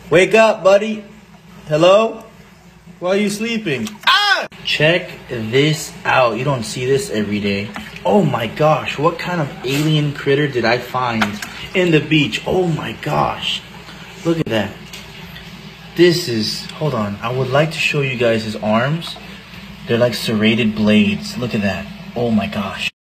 Wake up, buddy. Hello? Why are you sleeping? Ah! Check this out. You don't see this every day. Oh my gosh, what kind of alien critter did I find in the beach? Oh my gosh. Look at that. This is, hold on. I would like to show you guys his arms. They're like serrated blades. Look at that. Oh my gosh.